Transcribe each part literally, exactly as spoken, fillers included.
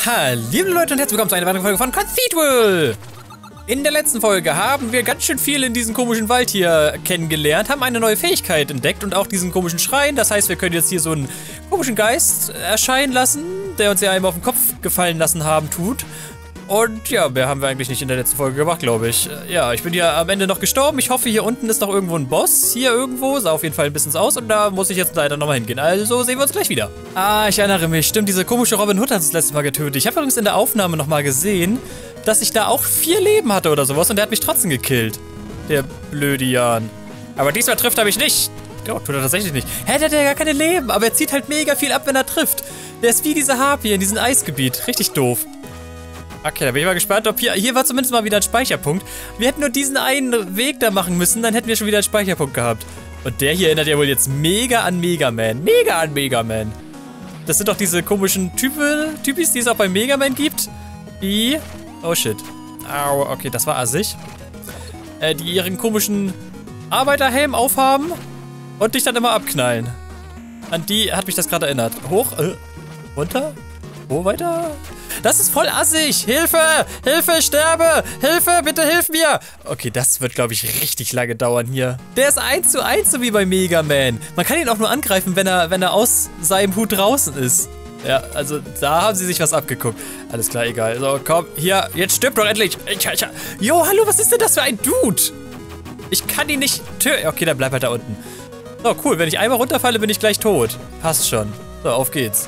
Hallo Leute und herzlich willkommen zu einer weiteren Folge von Cathedral! In der letzten Folge haben wir ganz schön viel in diesem komischen Wald hier kennengelernt, haben eine neue Fähigkeit entdeckt und auch diesen komischen Schrein. Das heißt, wir können jetzt hier so einen komischen Geist erscheinen lassen, der uns ja einmal auf den Kopf gefallen lassen haben tut. Und ja, mehr haben wir eigentlich nicht in der letzten Folge gemacht, glaube ich. Ja, ich bin ja am Ende noch gestorben. Ich hoffe, hier unten ist noch irgendwo ein Boss. Hier irgendwo. Sah auf jeden Fall ein bisschen aus. Und da muss ich jetzt leider nochmal hingehen. Also sehen wir uns gleich wieder. Ah, ich erinnere mich. Stimmt, diese komische Robin Hood hat uns das letzte Mal getötet. Ich habe übrigens in der Aufnahme nochmal gesehen, dass ich da auch vier Leben hatte oder sowas. Und der hat mich trotzdem gekillt. Der blöde Jan. Aber diesmal trifft er mich nicht. Oh, tut er tatsächlich nicht. Hä, der hat ja gar keine Leben. Aber er zieht halt mega viel ab, wenn er trifft. Der ist wie diese Harpie in diesem Eisgebiet. Richtig doof. Okay, da bin ich mal gespannt, ob hier... Hier war zumindest mal wieder ein Speicherpunkt. Wir hätten nur diesen einen Weg da machen müssen, dann hätten wir schon wieder einen Speicherpunkt gehabt. Und der hier erinnert ja wohl jetzt mega an Mega Man. Mega an Mega Man. Das sind doch diese komischen Typen, Typis, die es auch bei Mega Man gibt. Die... Oh shit. Au, okay, das war assig. Äh, die ihren komischen Arbeiterhelm aufhaben und dich dann immer abknallen. An die hat mich das gerade erinnert. Hoch, äh, runter, wo weiter... Das ist voll assig. Hilfe! Hilfe, ich sterbe! Hilfe, bitte hilf mir! Okay, das wird, glaube ich, richtig lange dauern hier. Der ist eins zu eins, so wie bei Mega Man. Man kann ihn auch nur angreifen, wenn er, wenn er aus seinem Hut draußen ist. Ja, also da haben sie sich was abgeguckt. Alles klar, egal. So, komm, hier, jetzt stirb doch endlich. Jo, hallo, was ist denn das für ein Dude? Ich kann ihn nicht töten. Okay, dann bleib halt da unten. So, cool, wenn ich einmal runterfalle, bin ich gleich tot. Passt schon. So, auf geht's.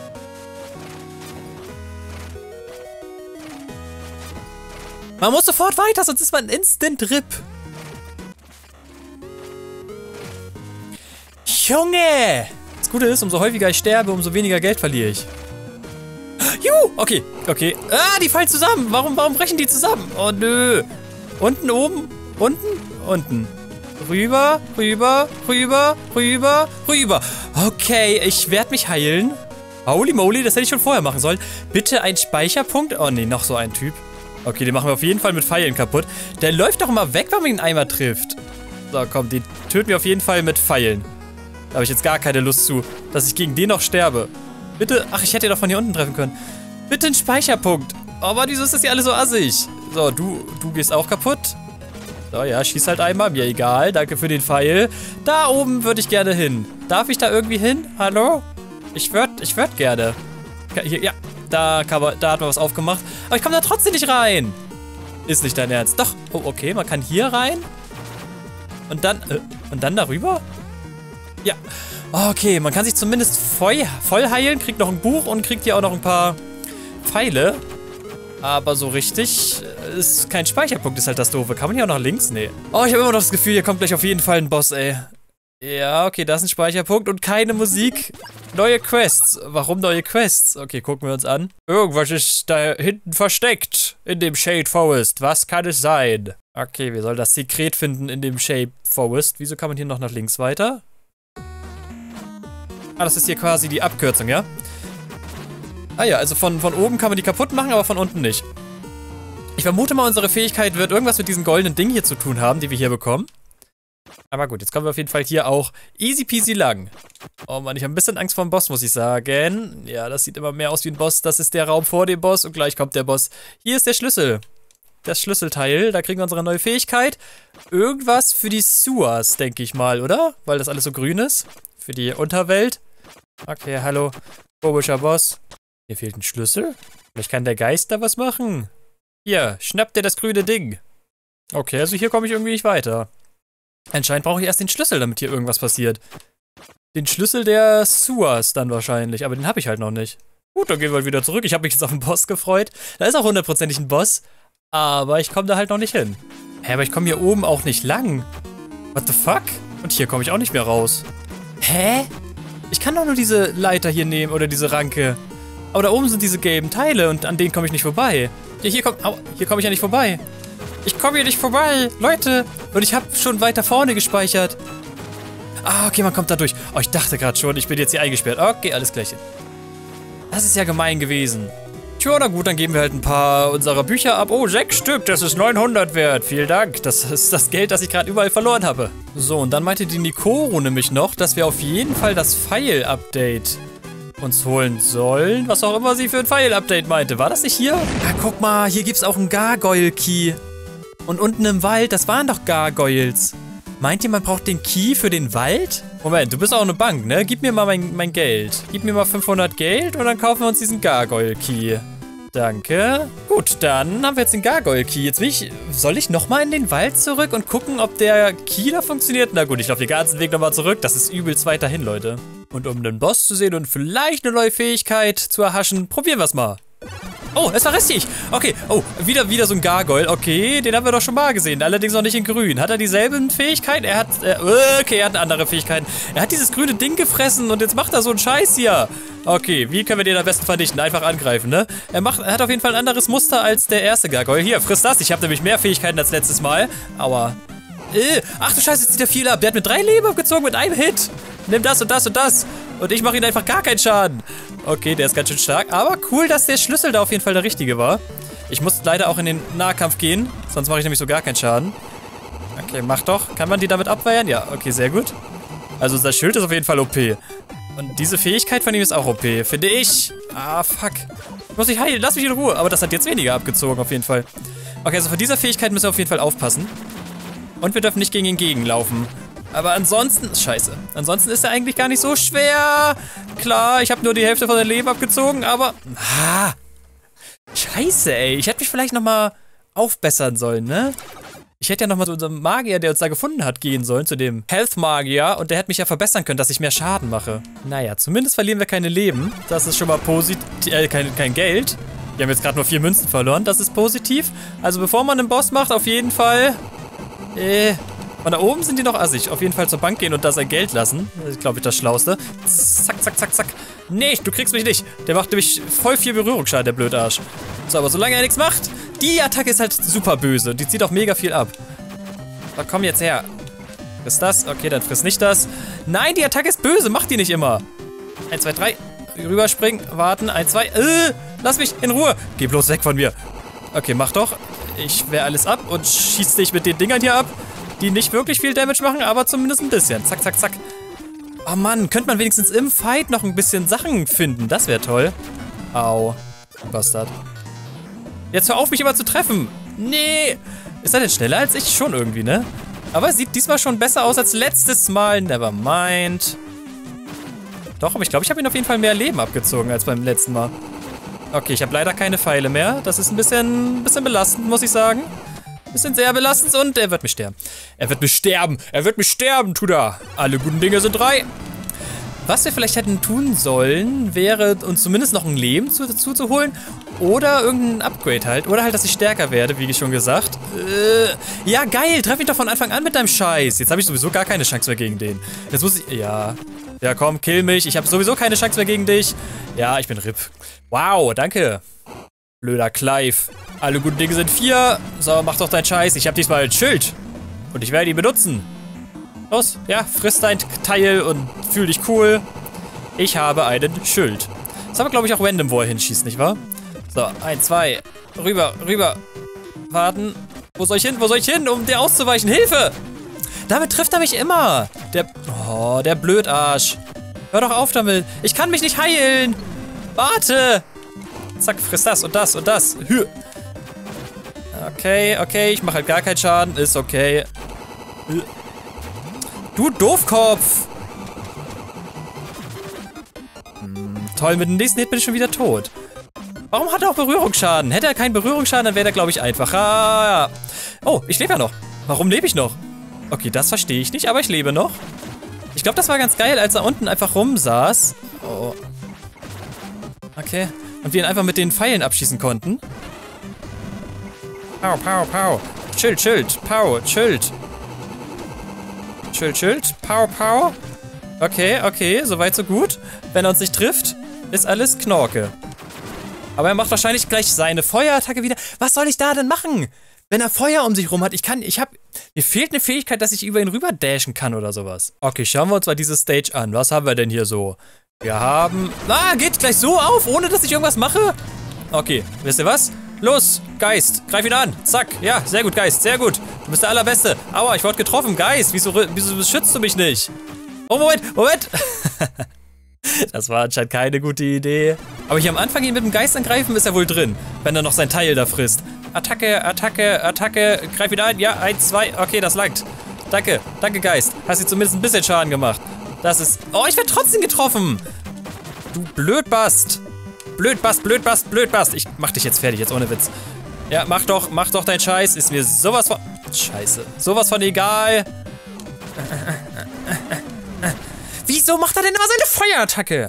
Man muss sofort weiter, sonst ist man Instant-Rip. Junge! Das Gute ist, umso häufiger ich sterbe, umso weniger Geld verliere ich. Juhu! Okay, okay. Ah, die fallen zusammen. Warum, warum brechen die zusammen? Oh, nö. Unten, oben, unten, unten. Rüber, rüber, rüber, rüber, rüber. Okay, ich werde mich heilen. Holy moly, das hätte ich schon vorher machen sollen. Bitte ein Speicherpunkt. Oh, nee, noch so ein Typ. Okay, den machen wir auf jeden Fall mit Pfeilen kaputt. Der läuft doch immer weg, wenn man ihn einmal trifft. So, komm, den töten wir auf jeden Fall mit Pfeilen. Da habe ich jetzt gar keine Lust zu, dass ich gegen den noch sterbe. Bitte, ach, ich hätte ihn doch von hier unten treffen können. Bitte ein Speicherpunkt. Oh Mann, wieso ist das hier alles so assig? So, du, du gehst auch kaputt. So, ja, schieß halt einmal. Mir egal, danke für den Pfeil. Da oben würde ich gerne hin. Darf ich da irgendwie hin? Hallo? Ich würde, ich würde gerne. Hier, ja. Da, kann man, da hat man was aufgemacht. Aber ich komme da trotzdem nicht rein. Ist nicht dein Ernst. Doch. Oh, okay. Man kann hier rein. Und dann... Äh, und dann darüber? Ja. Okay. Man kann sich zumindest voll, voll heilen. Kriegt noch ein Buch und kriegt hier auch noch ein paar Pfeile. Aber so richtig ist kein Speicherpunkt. Ist halt das Doofe. Kann man hier auch nach links? Nee. Oh, ich habe immer noch das Gefühl, hier kommt gleich auf jeden Fall ein Boss, ey. Ja, okay, das ist ein Speicherpunkt und keine Musik. Neue Quests. Warum neue Quests? Okay, gucken wir uns an. Irgendwas ist da hinten versteckt in dem Shade Forest. Was kann es sein? Okay, wir sollen das Sekret finden in dem Shade Forest. Wieso kann man hier noch nach links weiter? Ah, das ist hier quasi die Abkürzung, ja? Ah ja, also von, von oben kann man die kaputt machen, aber von unten nicht. Ich vermute mal, unsere Fähigkeit wird irgendwas mit diesem goldenen Ding hier zu tun haben, die wir hier bekommen. Aber gut, jetzt kommen wir auf jeden Fall hier auch easy peasy lang. Oh Mann, ich habe ein bisschen Angst vor dem Boss, muss ich sagen. Ja, das sieht immer mehr aus wie ein Boss. Das ist der Raum vor dem Boss und gleich kommt der Boss. Hier ist der Schlüssel. Das Schlüsselteil, da kriegen wir unsere neue Fähigkeit. Irgendwas für die Sewers, denke ich mal, oder? Weil das alles so grün ist. Für die Unterwelt. Okay, hallo. Komischer Boss. Hier fehlt ein Schlüssel. Vielleicht kann der Geist da was machen. Hier, schnappt dir das grüne Ding. Okay, also hier komme ich irgendwie nicht weiter. Anscheinend brauche ich erst den Schlüssel, damit hier irgendwas passiert. Den Schlüssel der Sewers dann wahrscheinlich, aber den habe ich halt noch nicht. Gut, dann gehen wir wieder zurück. Ich habe mich jetzt auf den Boss gefreut. Da ist auch hundertprozentig ein Boss, aber ich komme da halt noch nicht hin. Hä, aber ich komme hier oben auch nicht lang. What the fuck? Und hier komme ich auch nicht mehr raus. Hä? Ich kann doch nur diese Leiter hier nehmen oder diese Ranke. Aber da oben sind diese gelben Teile und an denen komme ich nicht vorbei. Hier, hier komme komm ich ja nicht vorbei. Ich komme hier nicht vorbei, Leute. Und ich habe schon weiter vorne gespeichert. Ah, okay, man kommt da durch. Oh, ich dachte gerade schon, ich bin jetzt hier eingesperrt. Okay, alles gleich. Das ist ja gemein gewesen. Tja, na gut, dann geben wir halt ein paar unserer Bücher ab. Oh, sechs Stück, das ist neunhundert wert. Vielen Dank. Das ist das Geld, das ich gerade überall verloren habe. So, und dann meinte die Nikoro nämlich noch, dass wir auf jeden Fall das Pfeil-Update uns holen sollen. Was auch immer sie für ein File-Update meinte. War das nicht hier? Ah, guck mal, hier gibt es auch einen Gargoyle-Key. Und unten im Wald, das waren doch Gargoyles. Meint ihr, man braucht den Key für den Wald? Moment, du bist auch eine Bank, ne? Gib mir mal mein, mein Geld. Gib mir mal fünfhundert Geld und dann kaufen wir uns diesen Gargoyle-Key. Danke. Gut, dann haben wir jetzt den Gargoyle-Key. Jetzt will ich... Soll ich nochmal in den Wald zurück und gucken, ob der Key da funktioniert? Na gut, ich laufe den ganzen Weg nochmal zurück. Das ist übelst weit dahin, Leute. Und um den Boss zu sehen und vielleicht eine neue Fähigkeit zu erhaschen, probieren wir es mal. Oh, es war richtig. Okay, oh, wieder, wieder so ein Gargoyle. Okay, den haben wir doch schon mal gesehen. Allerdings noch nicht in grün. Hat er dieselben Fähigkeiten? Er hat, äh, okay, er hat andere Fähigkeiten. Er hat dieses grüne Ding gefressen und jetzt macht er so einen Scheiß hier. Okay, wie können wir den am besten vernichten? Einfach angreifen, ne? Er macht, er hat auf jeden Fall ein anderes Muster als der erste Gargoyle. Hier, friss das. Ich habe nämlich mehr Fähigkeiten als letztes Mal. Aua. Äh, ach du Scheiße, jetzt zieht er viel ab. Der hat mir drei Leben abgezogen mit einem Hit. Nimm das und das und das. Und ich mache ihm einfach gar keinen Schaden. Okay, der ist ganz schön stark. Aber cool, dass der Schlüssel da auf jeden Fall der richtige war. Ich muss leider auch in den Nahkampf gehen. Sonst mache ich nämlich so gar keinen Schaden. Okay, mach doch. Kann man die damit abwehren? Ja, okay, sehr gut. Also unser Schild ist auf jeden Fall O P. Und diese Fähigkeit von ihm ist auch O P, finde ich. Ah, fuck. Ich muss mich heilen. Lass mich in Ruhe. Aber das hat jetzt weniger abgezogen, auf jeden Fall. Okay, also von dieser Fähigkeit müssen wir auf jeden Fall aufpassen. Und wir dürfen nicht gegen ihn gegenlaufen. Aber ansonsten, scheiße. Ansonsten ist er eigentlich gar nicht so schwer. Klar, ich habe nur die Hälfte von der Leben abgezogen, aber... Ah, scheiße, ey. Ich hätte mich vielleicht nochmal aufbessern sollen, ne? Ich hätte ja nochmal zu unserem Magier, der uns da gefunden hat, gehen sollen, zu dem Health-Magier. Und der hätte mich ja verbessern können, dass ich mehr Schaden mache. Naja, zumindest verlieren wir keine Leben. Das ist schon mal positiv. Äh, kein, kein Geld. Wir haben jetzt gerade nur vier Münzen verloren. Das ist positiv. Also bevor man einen Boss macht, auf jeden Fall... Äh... Von da oben sind die noch assig. Auf jeden Fall zur Bank gehen und da sein Geld lassen. Das ist, glaube ich, das Schlauste. Zack, zack, zack, zack. Nee, du kriegst mich nicht. Der macht nämlich voll viel Berührungsschaden, der Blödarsch. So, aber solange er nichts macht, die Attacke ist halt super böse. Die zieht auch mega viel ab. So, komm jetzt her. Friss das. Okay, dann friss nicht das. Nein, die Attacke ist böse. Mach die nicht immer. Eins, zwei, drei. Rüberspringen. Warten. Eins, zwei. Äh, lass mich in Ruhe. Geh bloß weg von mir. Okay, mach doch. Ich wehr alles ab und schieß dich mit den Dingern hier ab. Die nicht wirklich viel Damage machen, aber zumindest ein bisschen. Zack, zack, zack. Oh Mann, könnte man wenigstens im Fight noch ein bisschen Sachen finden. Das wäre toll. Au. Bastard. Jetzt hör auf, mich immer zu treffen. Nee. Ist er denn schneller als ich? Schon irgendwie, ne? Aber er sieht diesmal schon besser aus als letztes Mal. Never mind. Doch, aber ich glaube, ich habe ihn auf jeden Fall mehr Leben abgezogen als beim letzten Mal. Okay, ich habe leider keine Pfeile mehr. Das ist ein bisschen, bisschen belastend, muss ich sagen. Bisschen sehr belastend und er wird mich sterben. Er wird mich sterben. Er wird mich sterben, tut er. Alle guten Dinge sind drei. Was wir vielleicht hätten tun sollen, wäre uns zumindest noch ein Leben zu, dazu zu holen. Oder irgendein Upgrade halt. Oder halt, dass ich stärker werde, wie schon gesagt. Äh, ja, geil. Treff mich doch von Anfang an mit deinem Scheiß. Jetzt habe ich sowieso gar keine Chance mehr gegen den. Jetzt muss ich... Ja. Ja, komm, kill mich. Ich habe sowieso keine Chance mehr gegen dich. Ja, ich bin R I P. Wow, danke. Blöder Clive. Alle guten Dinge sind vier. So, mach doch deinen Scheiß. Ich habe diesmal ein Schild. Und ich werde ihn benutzen. Los, ja, friss dein Teil und fühl dich cool. Ich habe einen Schild. Das haben wir, glaube ich, auch random, wo er hinschießt, nicht wahr? So, ein, zwei. Rüber, rüber. Warten. Wo soll ich hin? Wo soll ich hin, um dir auszuweichen? Hilfe! Damit trifft er mich immer. Der... Oh, der Blödarsch. Hör doch auf damit. Ich kann mich nicht heilen. Warte. Zack, friss das und das und das. Hü. Okay, okay, ich mache halt gar keinen Schaden. Ist okay. Du Doofkopf. Hm, toll, mit dem nächsten Hit bin ich schon wieder tot. Warum hat er auch Berührungsschaden? Hätte er keinen Berührungsschaden, dann wäre er, glaube ich, einfacher. Oh, ich lebe ja noch. Warum lebe ich noch? Okay, das verstehe ich nicht, aber ich lebe noch. Ich glaube, das war ganz geil, als er unten einfach rumsaß. Oh. Okay. Und wir ihn einfach mit den Pfeilen abschießen konnten. Pow, pow, pow. Schild, Schild. Pow, Schild. Schild, Schild. Pow, pow. Okay, okay. Soweit, so gut. Wenn er uns nicht trifft, ist alles Knorke. Aber er macht wahrscheinlich gleich seine Feuerattacke wieder. Was soll ich da denn machen? Wenn er Feuer um sich rum hat, ich kann, ich hab, mir fehlt eine Fähigkeit, dass ich über ihn rüber dashen kann oder sowas. Okay, schauen wir uns mal diese Stage an. Was haben wir denn hier so? Wir haben, ah, geht gleich so auf, ohne dass ich irgendwas mache? Okay, wisst ihr was? Los, Geist, greif ihn an. Zack, ja, sehr gut, Geist, sehr gut. Du bist der Allerbeste. Aua, ich wurde getroffen, Geist, wieso, wieso beschützt du mich nicht? Oh, Moment, Moment. Das war anscheinend keine gute Idee. Aber hier am Anfang ihn mit dem Geist angreifen ist er wohl drin, wenn er noch sein Teil da frisst. Attacke, Attacke, Attacke. Greif ihn ein. Ja, eins, zwei. Okay, das langt. Danke, danke Geist. Hast dir zumindest ein bisschen Schaden gemacht. Das ist... Oh, ich werde trotzdem getroffen. Du Blödbast. Blödbast, Blödbast, Blödbast. Ich mach dich jetzt fertig, jetzt ohne Witz. Ja, mach doch, mach doch deinen Scheiß. Ist mir sowas von... Scheiße. Sowas von egal. Wieso macht er denn immer seine Feuerattacke?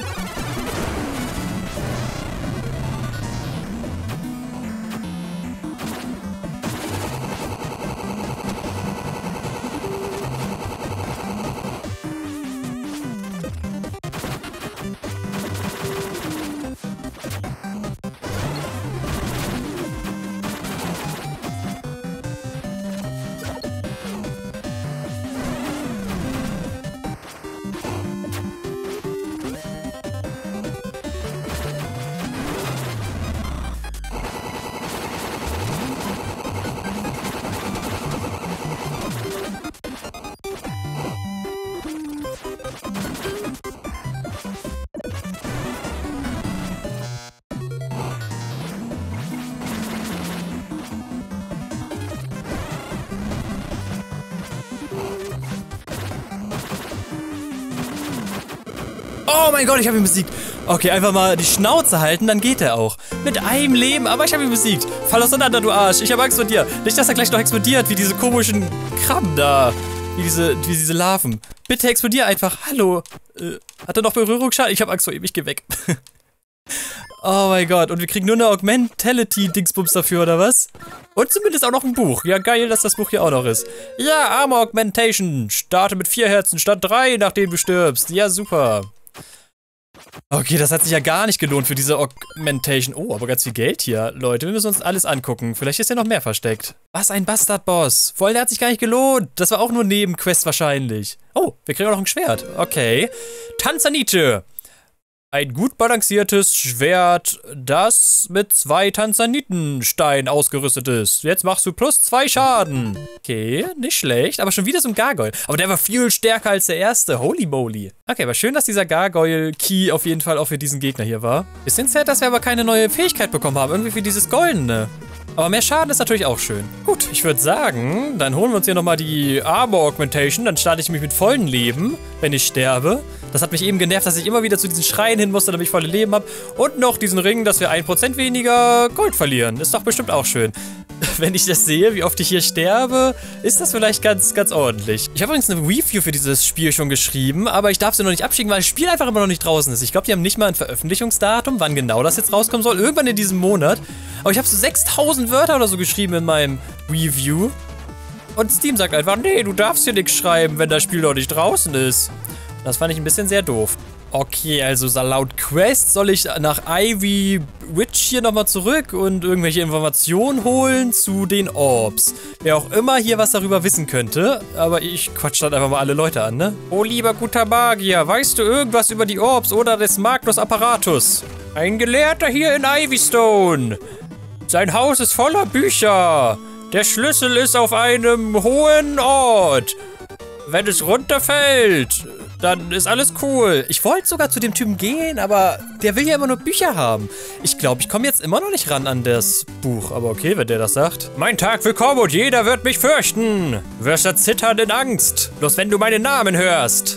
Oh mein Gott, ich habe ihn besiegt. Okay, einfach mal die Schnauze halten, dann geht er auch. Mit einem Leben, aber ich habe ihn besiegt. Fall auseinander, du Arsch. Ich habe Angst vor dir. Nicht, dass er gleich noch explodiert, wie diese komischen Krabben da. Wie diese, wie diese Larven. Bitte explodier einfach. Hallo. Äh, hat er noch Berührungsschaden? Ich habe Angst vor ihm. Ich geh weg. Oh mein Gott. Und wir kriegen nur eine Augmentality-Dingsbums dafür, oder was? Und zumindest auch noch ein Buch. Ja, geil, dass das Buch hier auch noch ist. Ja, Armor Augmentation. Starte mit vier Herzen statt drei, nachdem du stirbst. Ja, super. Okay, das hat sich ja gar nicht gelohnt für diese Augmentation. Oh, aber ganz viel Geld hier. Leute, wir müssen uns alles angucken. Vielleicht ist ja noch mehr versteckt. Was, ein Bastard-Boss. Voll, der hat sich gar nicht gelohnt. Das war auch nur Nebenquest wahrscheinlich. Oh, wir kriegen auch noch ein Schwert. Okay. Tanzanite. Ein gut balanciertes Schwert, das mit zwei Tanzanitensteinen ausgerüstet ist. Jetzt machst du plus zwei Schaden. Okay, nicht schlecht. Aber schon wieder so ein Gargoyle. Aber der war viel stärker als der erste. Holy moly. Okay, aber schön, dass dieser Gargoyle-Key auf jeden Fall auch für diesen Gegner hier war. Bisschen sad, dass wir aber keine neue Fähigkeit bekommen haben. Irgendwie für dieses Goldene. Aber mehr Schaden ist natürlich auch schön. Gut, ich würde sagen, dann holen wir uns hier nochmal die Armor Augmentation. Dann starte ich mich mit vollen Leben, wenn ich sterbe. Das hat mich eben genervt, dass ich immer wieder zu diesen Schreien hin musste, damit ich volle Leben habe. Und noch diesen Ring, dass wir ein Prozent weniger Gold verlieren. Ist doch bestimmt auch schön. Wenn ich das sehe, wie oft ich hier sterbe, ist das vielleicht ganz, ganz ordentlich. Ich habe übrigens eine Review für dieses Spiel schon geschrieben, aber ich darf sie noch nicht abschicken, weil das Spiel einfach immer noch nicht draußen ist. Ich glaube, die haben nicht mal ein Veröffentlichungsdatum, wann genau das jetzt rauskommen soll. Irgendwann in diesem Monat. Aber ich habe so sechstausend Wörter oder so geschrieben in meinem Review. Und Steam sagt einfach, nee, du darfst hier nichts schreiben, wenn das Spiel noch nicht draußen ist. Das fand ich ein bisschen sehr doof. Okay, also laut Quest soll ich nach Ivy Witch hier nochmal zurück und irgendwelche Informationen holen zu den Orbs. Wer auch immer hier was darüber wissen könnte, aber ich quatsch dann einfach mal alle Leute an, ne? Oh, lieber guter Magier, weißt du irgendwas über die Orbs oder des Magnus Apparatus? Ein Gelehrter hier in Ivystone. Sein Haus ist voller Bücher. Der Schlüssel ist auf einem hohen Ort. Wenn es runterfällt, dann ist alles cool. Ich wollte sogar zu dem Typen gehen, aber der will ja immer nur Bücher haben. Ich glaube, ich komme jetzt immer noch nicht ran an das Buch. Aber okay, wenn der das sagt. Mein Tag will kommen und jeder wird mich fürchten. Du wirst erzittern in Angst. Bloß wenn du meinen Namen hörst.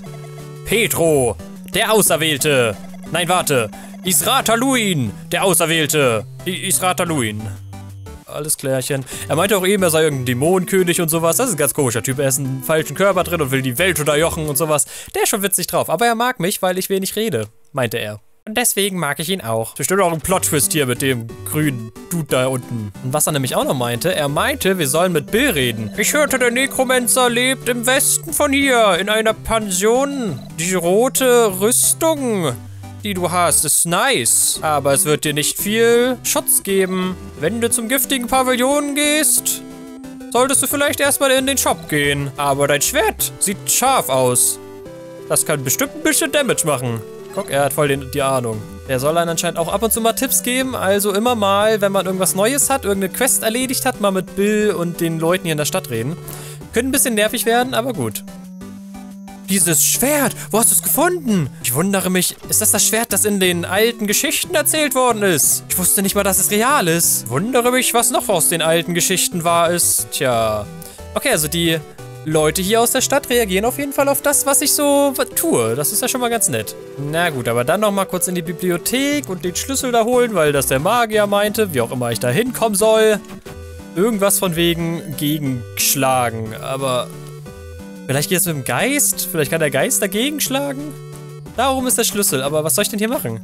Petro, der Auserwählte. Nein, warte. Isrataluin, der Auserwählte. I Isrataluin. Alles klärchen. Er meinte auch eben, er sei irgendein Dämonenkönig und sowas. Das ist ein ganz komischer Typ. Er ist in einem falschen Körper drin und will die Welt unterjochen und sowas. Der ist schon witzig drauf. Aber er mag mich, weil ich wenig rede, meinte er. Und deswegen mag ich ihn auch. Bestimmt auch ein Plot-Twist hier mit dem grünen Dude da unten. Und was er nämlich auch noch meinte, er meinte, wir sollen mit Bill reden. Ich hörte, der Nekromancer lebt im Westen von hier, in einer Pension. Die rote Rüstung, die du hast, ist nice. Aber es wird dir nicht viel Schutz geben. Wenn du zum giftigen Pavillon gehst, solltest du vielleicht erstmal in den Shop gehen. Aber dein Schwert sieht scharf aus. Das kann bestimmt ein bisschen Damage machen. Guck, er hat voll den, die Ahnung. Er soll dann anscheinend auch ab und zu mal Tipps geben. Also immer mal, wenn man irgendwas Neues hat, irgendeine Quest erledigt hat, mal mit Bill und den Leuten hier in der Stadt reden. Könnte ein bisschen nervig werden, aber gut. dieses Schwert. Wo hast du es gefunden? Ich wundere mich, ist das das Schwert, das in den alten Geschichten erzählt worden ist? Ich wusste nicht mal, dass es real ist. Wundere mich, was noch aus den alten Geschichten wahr ist. Tja. Okay, also die Leute hier aus der Stadt reagieren auf jeden Fall auf das, was ich so tue. Das ist ja schon mal ganz nett. Na gut, aber dann noch mal kurz in die Bibliothek und den Schlüssel da holen, weil das der Magier meinte, wie auch immer ich da hinkommen soll. Irgendwas von wegen gegenschlagen, aber vielleicht geht es mit dem Geist? Vielleicht kann der Geist dagegen schlagen? Darum ist der Schlüssel, aber was soll ich denn hier machen?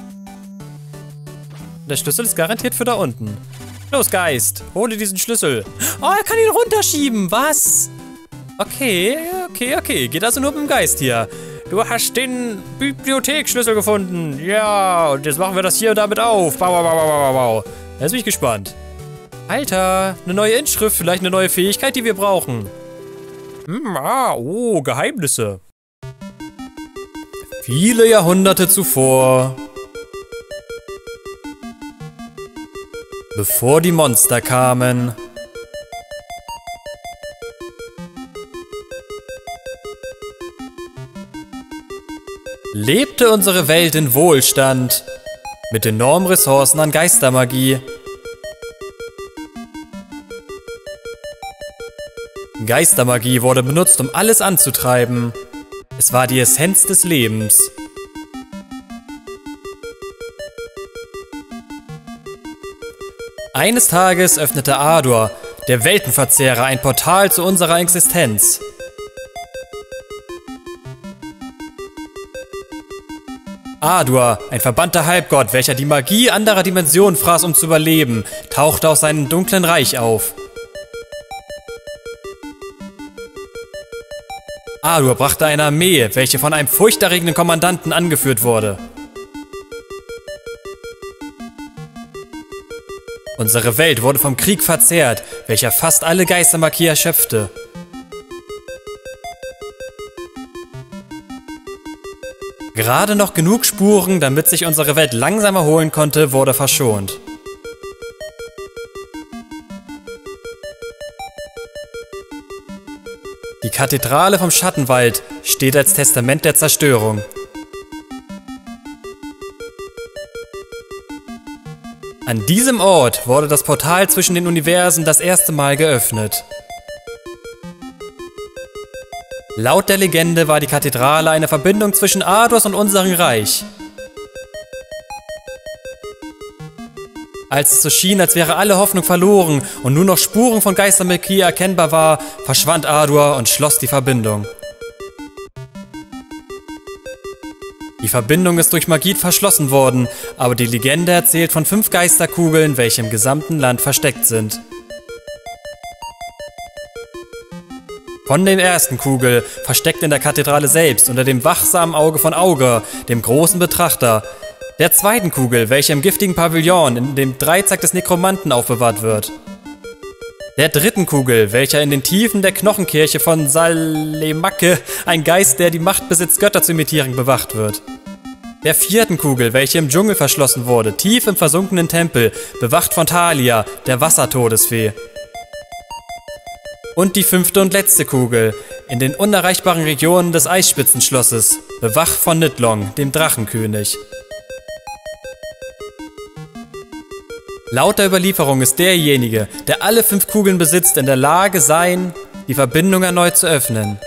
Der Schlüssel ist garantiert für da unten. Los, Geist, hole diesen Schlüssel. Oh, er kann ihn runterschieben, was? Okay, okay, okay. Geht also nur mit dem Geist hier. Du hast den Bibliotheksschlüssel gefunden. Ja, und jetzt machen wir das hier damit auf. Bau, bau, bau, bau, bau. Jetzt bin ich gespannt. Alter, eine neue Inschrift, vielleicht eine neue Fähigkeit, die wir brauchen. Hm, ah, oh, Geheimnisse. Viele Jahrhunderte zuvor, bevor die Monster kamen, lebte unsere Welt in Wohlstand mit enormen Ressourcen an Geistermagie. Geistermagie wurde benutzt, um alles anzutreiben. Es war die Essenz des Lebens. Eines Tages öffnete Ardor, der Weltenverzehrer, ein Portal zu unserer Existenz. Ardor, ein verbannter Halbgott, welcher die Magie anderer Dimensionen fraß, um zu überleben, tauchte aus seinem dunklen Reich auf. Ardor brachte eine Armee, welche von einem furchterregenden Kommandanten angeführt wurde. Unsere Welt wurde vom Krieg verzehrt, welcher fast alle Geistermagie erschöpfte. Gerade noch genug Spuren, damit sich unsere Welt langsam erholen konnte, wurde verschont. Die Kathedrale vom Schattenwald steht als Testament der Zerstörung. An diesem Ort wurde das Portal zwischen den Universen das erste Mal geöffnet. Laut der Legende war die Kathedrale eine Verbindung zwischen Ardors und unserem Reich. Als es so schien, als wäre alle Hoffnung verloren und nur noch Spuren von Geistermagie erkennbar war, verschwand Ardor und schloss die Verbindung. Die Verbindung ist durch Magie verschlossen worden, aber die Legende erzählt von fünf Geisterkugeln, welche im gesamten Land versteckt sind. Von der ersten Kugel, versteckt in der Kathedrale selbst, unter dem wachsamen Auge von Augur, dem großen Betrachter. Der zweiten Kugel, welche im giftigen Pavillon, in dem Dreizack des Nekromanten aufbewahrt wird. Der dritten Kugel, welcher in den Tiefen der Knochenkirche von Salemake, ein Geist, der die Macht besitzt, Götter zu imitieren, bewacht wird. Der vierten Kugel, welche im Dschungel verschlossen wurde, tief im versunkenen Tempel, bewacht von Thalia, der Wassertodesfee. Und die fünfte und letzte Kugel, in den unerreichbaren Regionen des Eisspitzenschlosses, bewacht von Nidlong, dem Drachenkönig. Laut der Überlieferung ist derjenige, der alle fünf Kugeln besitzt, in der Lage sein, die Verbindung erneut zu öffnen.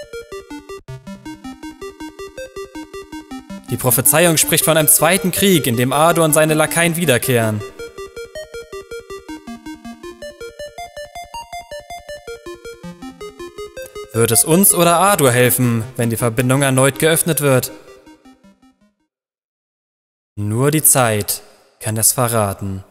Die Prophezeiung spricht von einem zweiten Krieg, in dem Ardor und seine Lakaien wiederkehren. Wird es uns oder Ardor helfen, wenn die Verbindung erneut geöffnet wird? Nur die Zeit kann es verraten.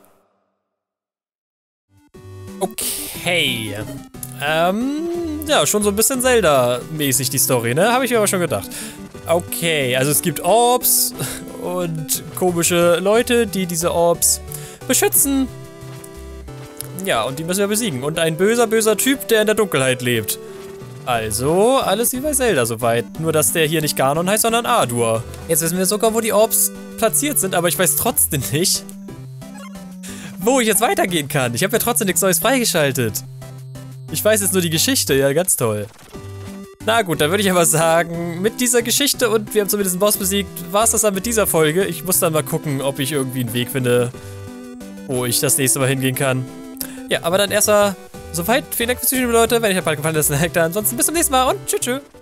Okay. Ähm, ja, schon so ein bisschen Zelda-mäßig die Story, ne? Habe ich mir aber schon gedacht. Okay, also es gibt Orbs und komische Leute, die diese Orbs beschützen. Ja, und die müssen wir besiegen. Und ein böser, böser Typ, der in der Dunkelheit lebt. Also, alles wie bei Zelda soweit. Nur, dass der hier nicht Ganon heißt, sondern Ardor. Jetzt wissen wir sogar, wo die Orbs platziert sind, aber ich weiß trotzdem nicht, wo ich jetzt weitergehen kann. Ich habe ja trotzdem nichts Neues freigeschaltet. Ich weiß jetzt nur die Geschichte, ja, ganz toll. Na gut, dann würde ich aber sagen, mit dieser Geschichte und wir haben zumindest einen Boss besiegt, war es das dann mit dieser Folge. Ich muss dann mal gucken, ob ich irgendwie einen Weg finde, wo ich das nächste Mal hingehen kann. Ja, aber dann erstmal soweit. Vielen Dank fürs Zuschauen, Leute. Wenn euch der Part gefallen hat, lasst ein Like da. Ansonsten bis zum nächsten Mal und tschüss, tschüss.